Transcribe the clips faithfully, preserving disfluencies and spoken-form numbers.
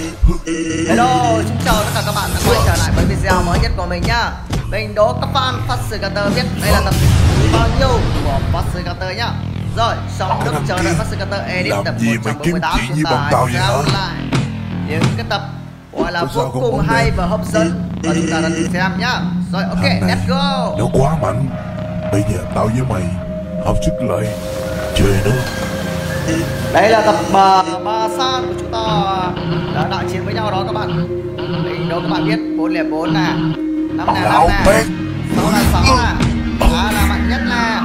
Hello, xin chào tất cả các bạn đã quay trở lại với video mới nhất của mình nhá. Mình đố các fan Faster biết đây là tập bao nhiêu của Faster nhá. Rồi, xong lúc chờ đợi Faster edit tập một trăm bốn mươi tám chúng ta hãy xem lại những cái tập gọi là vô cùng hay và hấp dẫn và chúng ta đã tìm xem nhá. Rồi, ok, let's go. Nó quá mạnh. Bây giờ tao với mày hợp sức lại chơi nữa. Đây là tập mà ba san của chúng ta đã đại chiến với nhau đó các bạn. Mình đâu các bạn biết bốn lẻ bốn nè, năm là năm nè, sáu là sáu nè, ba là mạnh nhất nè.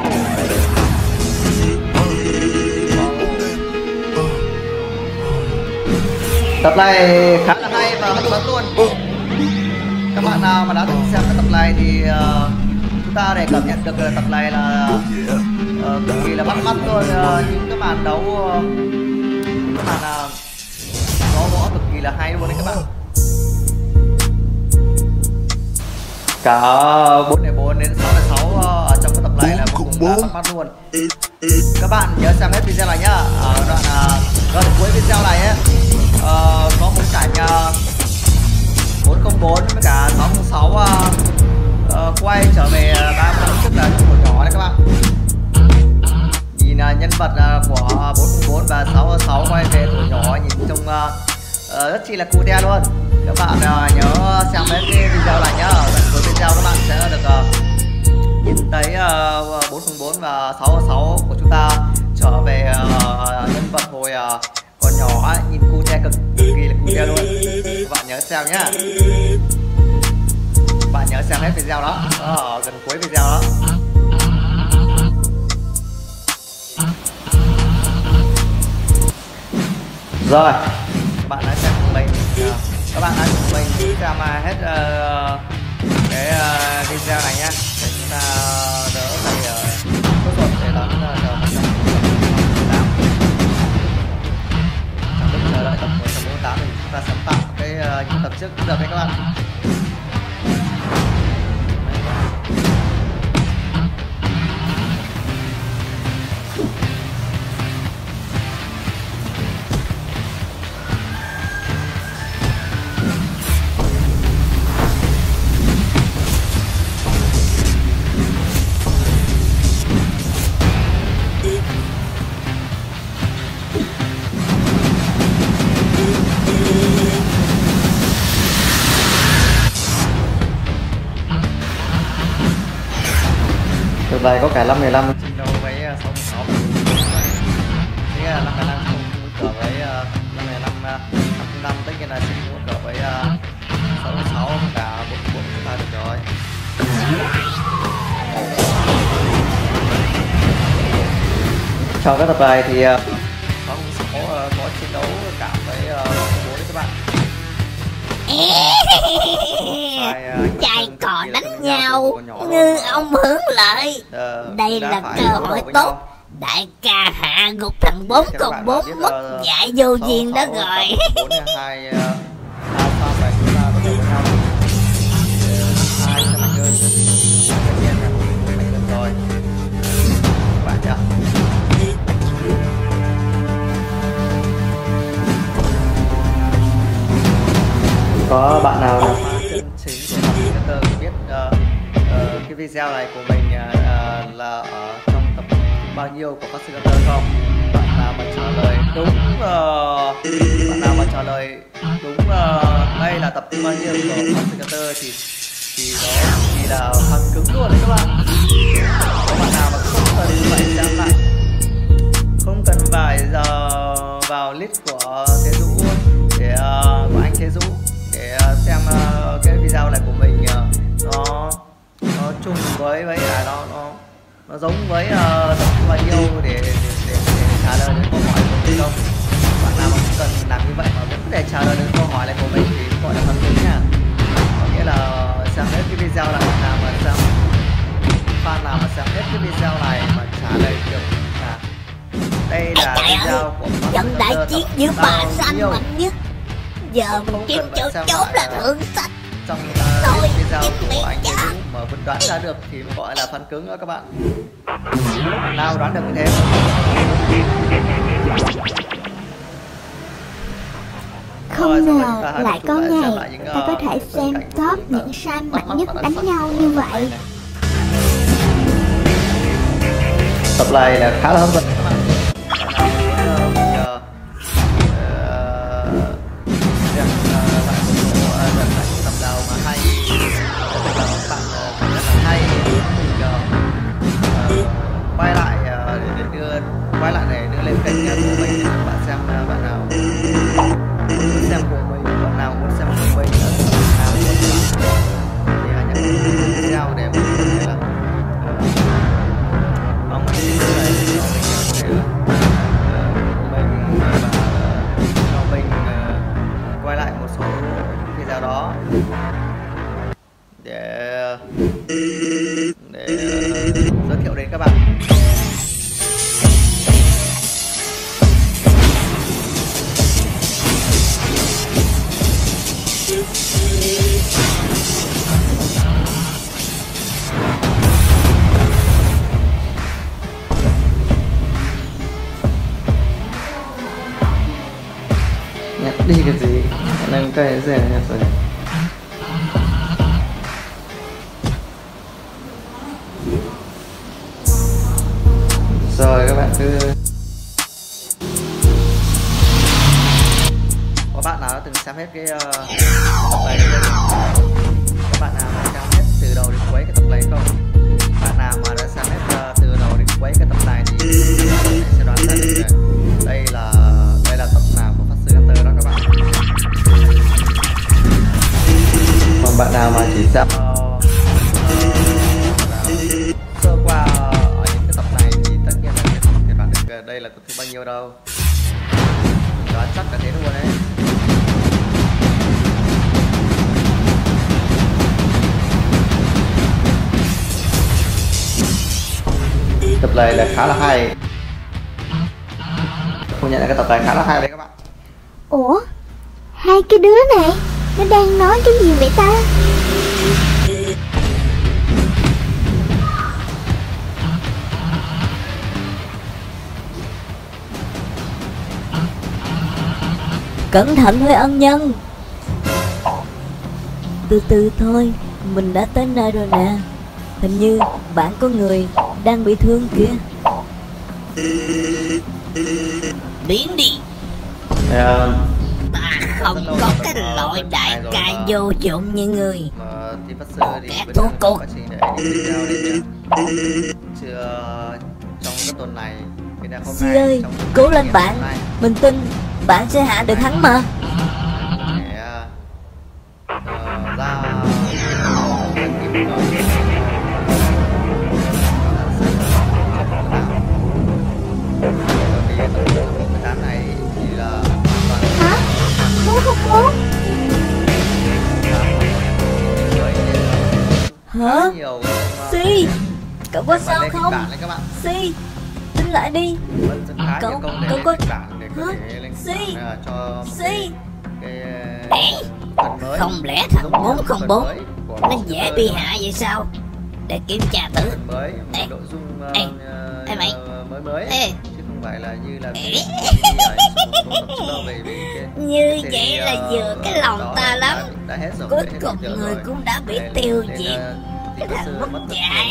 Tập này khá là hay và hấp dẫn luôn. Các bạn nào mà đã từng xem cái tập này thì uh, chúng ta để cảm nhận được tập này là uh, cực kỳ là bắt mắt luôn. Uh, những cái màn đấu, uh, những cái màn uh, có võ cực kỳ là hay luôn đấy các bạn. Cả bốn lẻ bốn đến sáu lẻ sáu ở trong cái tập này là vô cùng là bắt mắt luôn. Các bạn nhớ xem hết video này nhá. Ở đoạn uh, đoạn cuối video này ấy, uh, có một cảnh uh, bốn không bốn với cả sáu không sáu uh, uh, quay trở về ba mươi tức là trong nhỏ đấy các bạn. Nhìn uh, nhân vật uh, của bốn không bốn và sáu không sáu quay về tuổi nhỏ nhìn trông uh, uh, rất chi là cute luôn. Các bạn uh, nhớ xem hết cái video này nhá. Ở cuối video các bạn sẽ được uh, nhìn thấy uh, bốn không bốn và sáu không sáu của chúng ta trở về uh, nhân vật hồi uh, còn nhỏ ấy, nhìn cute cực kỳ là cute luôn. Các bạn nhớ xem nhá. Các bạn nhớ xem hết video đó ở gần cuối video đó. Rồi, các bạn đã xem cùng mình, các bạn đã cùng mình xem hết uh, cái uh, video này nhá, để chúng ta đỡ phải phẫu thuật để đón chờ một trăm bốn mươi tám. Trong lúc chờ đợi tập một trăm bốn mươi tám thì chúng ta sáng tạo cái uh, những tập trước cũng được đấy các bạn. Từ này có cả năm mười lăm chiến đấu với sáu mươi sáu. Thế là năm mười lăm không cỡ với năm mười lăm năm năm, tất nhiên là sẽ cỡ với sáu mươi sáu và cả bốn bốn chúng ta được rồi. Trong các tập này thì sáu mươi sáu có chiến đấu cả với bốn đấy các bạn. Trai cò đánh nhau, ngư ông hưởng lợi. Đây là cơ hội tốt. Đại ca hạ gục thằng bốn cộng bốn mất dạy vô duyên đó rồi. Có bạn nào là fan chân chính của Faster biết uh, uh, cái video này của mình uh, là ở trong tập bao nhiêu của Faster không? Bạn nào mà trả lời đúng uh, bạn nào mà trả lời đúng uh, đây là tập bao nhiêu của Faster thì thì đó thì là phản cứng luôn đấy các bạn. Có bạn nào mà không cần phải xem lại, không cần phải giờ vào list của Thế Dũ để uh, của anh Thế Dũ để xem uh, cái video này của mình uh, nó nó chung với với là nó nó nó giống với uh, tập bao nhiêu để để, để, để, để trả lời đến câu hỏi của mình không. Bạn nào mà không cần làm như vậy mà vẫn có thể trả lời đến câu hỏi này của mình thì gọi là phản ứng nha. Có nghĩa là xem hết cái video này, bạn nào mà xem fan nào mà xem hết cái video này mà trả lời được là đây là video của trận đại chiến giữa bà xanh mạnh nhất. Giờ mình kiếm chỗ chốt là thượng sách. Trong uh, video của anh Thế Dũ mà vẫn đoán ra được thì gọi là fan cứng đó các bạn. Nào đoán được như thế. Không ngờ lại có ngày ta có thể xem top những sai mạnh nhất đánh nhau như vậy. Tập này là khá là hấp dẫn các bạn. Tập đầu mà hay, các bạn rất là hay, quay lại để đưa quay lại để đưa lên kênh của mình để các bạn xem bạn nào muốn xem cùng mình, bạn nào muốn xem cùng mình nào muốn thì hãy nhấn video để mình có thể là mong cái video này cho mình có thể mình và cho mình quay lại một số video đó để để giới thiệu đến các bạn. Nhặt đi cái gì nâng cây rẻ nhặt rồi. Rồi các bạn cứ có bạn nào đã từng xem hết cái uh, tập này các bạn nào đã xem hết từ đầu đến cuối cái tập này không? Bạn nào mà đã xem hết uh, từ đầu đến cuối cái tập này thì sẽ đoán ra được đây là đây là tập nào của Phát Sư Hunter đó các bạn. Còn bạn nào mà chỉ xem uh, uh, sơ qua ở những cái tập này thì tất nhiên là không thể đoán được đây là tập thứ bao nhiêu đâu. Đoán chắc là thế luôn đấy. Tập này là khá là hay. Không nhận là cái tập này khá là hay đấy các bạn. Ủa, hai cái đứa này nó đang nói cái gì vậy ta? Cẩn thận với ân nhân. Từ từ thôi, mình đã tới nơi rồi nè. Hình như bạn có người đang bị thương kìa. Biến đi. À, Ta không có cái loại đại ca vô dụng như người. Kẻ thua cuộc. Chưa trong cái tuần này Si ơi, cố lên bạn. Mình tin bạn sẽ hạ được hắn mà. Hả? Bố không bố? Hả? Si, cậu có sao không? Si, tính lại đi. Cậu, cậu có... Hả? Si, Si. Không lẽ thằng bốn không bốn nó dễ bị hạ vậy sao? Để kiểm tra thử. Ê, ê, ê mày. Ê. Phải là như là như vậy là vừa cái lòng ta lắm. Cuối cùng người cũng đã bị tiêu diệt. Cái thằng mất dạy.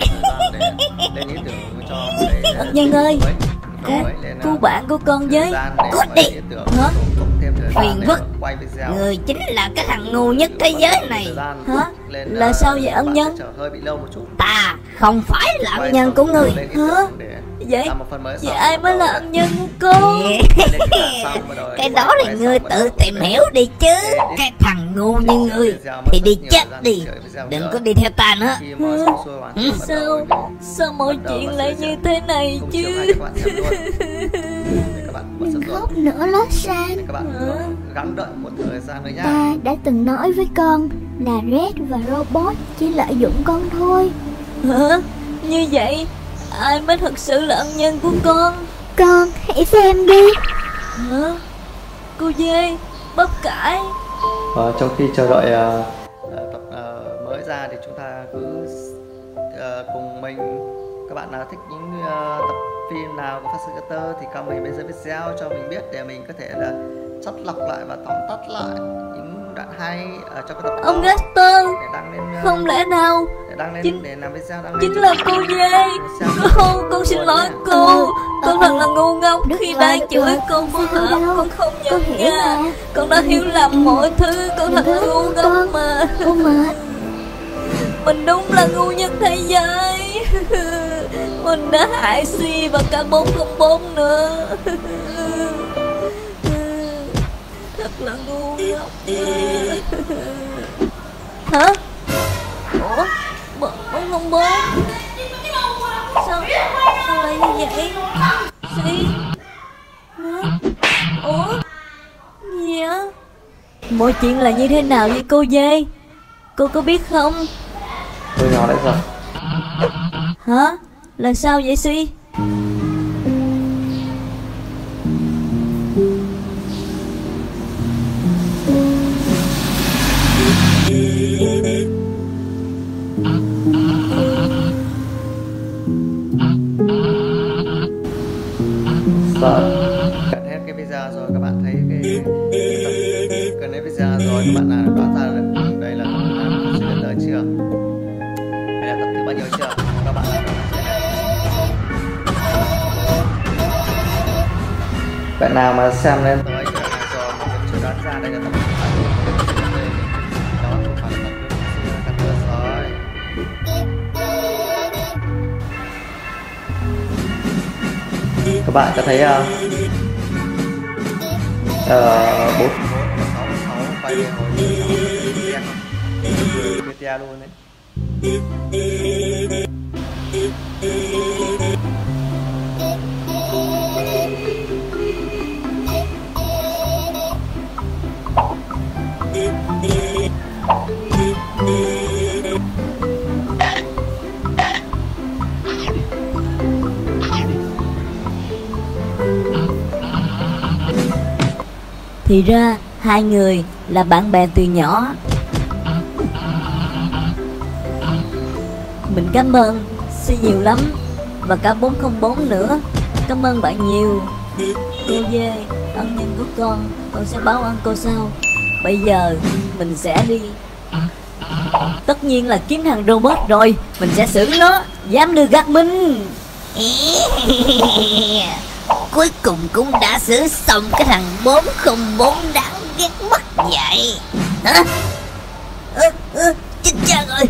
Ân nhân ơi, cứu, cứu bạn của con với. Cút đi. Hả? Phiền phức. Người chính là cái thằng ngu nhất thế giới này. Hả? Là sao vậy ân nhân? Ta không phải là ân nhân của người. Hả? Vậy, vậy ai mới là ân nhân của con? Cái đó là ngươi tự tìm hiểu đi chứ. Cái thằng ngu như ngươi thì đi chết đi. Đừng có đi theo ta nữa. Ừ. Sao, sao mọi chuyện lại như thế này chứ? Đừng khóc nữa Lót San. Ta đã từng nói với con là Red và Robot chỉ lợi dụng con thôi. Hả? Như vậy ai mới thực sự là ân nhân của con? Con hãy xem đi. Hả? Cô dê, bắp cải. Ờ, trong khi chờ đợi uh, tập uh, mới ra thì chúng ta cứ uh, cùng mình. Các bạn nào thích những uh, tập phim nào của Phát Sư Hunter thì comment bên dưới video cho mình biết để mình có thể là chắt lọc lại và tóm tắt lại những đoạn hay ở trong cái tập Ông đó Gaster, để đăng lên, uh, không lẽ nào để đăng lên chính, để làm video đăng lên chính là cô dê. Cô, con xin lỗi cô. Con thật là ngu ngốc khi đang chửi con phù hợp. Con không nhận ra. Con đã hiểu lầm mọi thứ. Con thật là ngu ngốc mà. Mình đúng là ngu nhất thế giới. Mình đã hại Si và cả bốn không bốn nữa. Thật là ngu ngốc. Hả? Ủa? bốn không bốn? Sao? Sao lại như vậy? Si? Hả? Ủa? Gì á? Mọi chuyện là như thế nào vậy cô dê? Cô có biết không? Tôi nhỏ đấy rồi. Hả? Là sao vậy Si? Sợ cận hết cái video rồi các bạn thấy cái, cái tập gần hết video rồi các bạn là đoán ra được đây là tập sự đời chưa, hay là tập thứ bao nhiêu chưa, các bạn là đoán chưa? Bạn nào mà xem lên tới cái đoạn này rồi mà vẫn chưa đoán ra đây là tập thứ bao nhiêu, đó không phải là tập thứ rồi. Các bạn có thấy uh, bốn sáu sáu quay về hồi đen không? bê tê a luôn đấy. Thì ra hai người là bạn bè từ nhỏ. Mình cảm ơn Si nhiều lắm. Và cả bốn không bốn nữa. Cảm ơn bạn nhiều. Cô dê, ân nhân của con, con sẽ báo ơn cô sau. Bây giờ mình sẽ đi. Tất nhiên là kiếm thằng robot rồi. Mình sẽ xử nó. Dám đưa gạt mình. Cuối cùng cũng đã xử xong cái thằng bốn không bốn đáng ghét mất vậy. Hả? Ừ, ừ, chết cha rồi.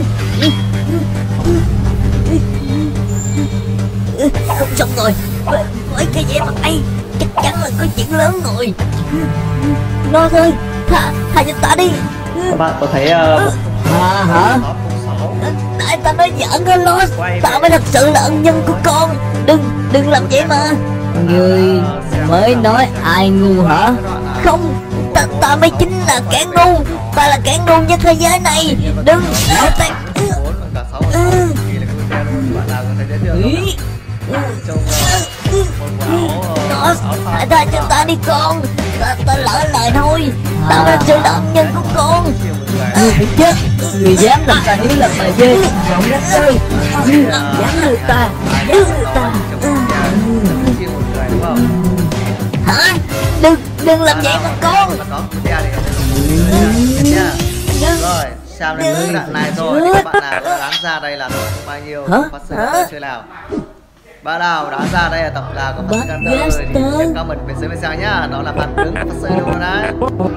Ừ, không xong rồi. Với, với cái vẻ mặt ấy chắc chắn là có chuyện lớn rồi. Lo thôi, tha, tha cho ta đi. Các bạn có thấy uh, à, hả? Tại ta nói giỡn thôi Lo. Ta mới thật sự là ân nhân của con. Đừng, đừng làm vậy mà. Người mới nói ai ngu hả? Không, ta, ta mới chính là kẻ ngu. Ta là kẻ ngu nhất thế giới này. Đừng để ta. Nó, hãy tha cho ta đi con. Ta, ta lỡ lời thôi. Ta là sự ân nhân của con. Người phải chết. Người dám làm ta nếu là bà dê. Không đánh rơi. Dám đưa ta. Dám đưa ta. Hả? Đừng, đừng làm vậy mà con. Rồi, xem đến cái đoạn này rồi thì các bạn nào đã đoán ra đây là tập bao nhiêu phát sinh chơi nào. Bạn nào đoán ra đây là tập là có phát sinh đời thì nhấn comment bên dưới video nhá. Đó là phản ứng phát sinh luôn đấy.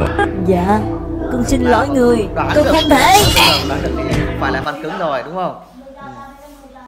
Dạ, con xin lỗi người. Đoán Con được, không thể. đoán được thì phải là phản cứng rồi đúng không?